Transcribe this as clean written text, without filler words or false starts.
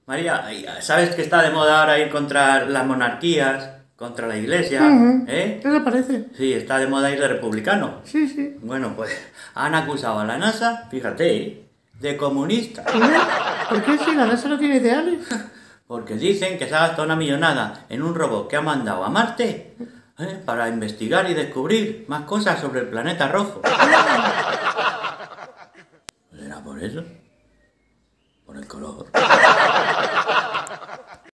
María, ¿sabes que está de moda ahora ir contra las monarquías, contra la iglesia? ¿Eh? ¿Qué le parece? Sí, está de moda ir de republicano. Sí, sí. Bueno, pues han acusado a la NASA, fíjate, de comunista. ¿Por qué si la NASA no tiene ideales? Porque dicen que se ha gastado una millonada en un robot que ha mandado a Marte para investigar y descubrir más cosas sobre el planeta rojo. ¿Será por eso? Por el color.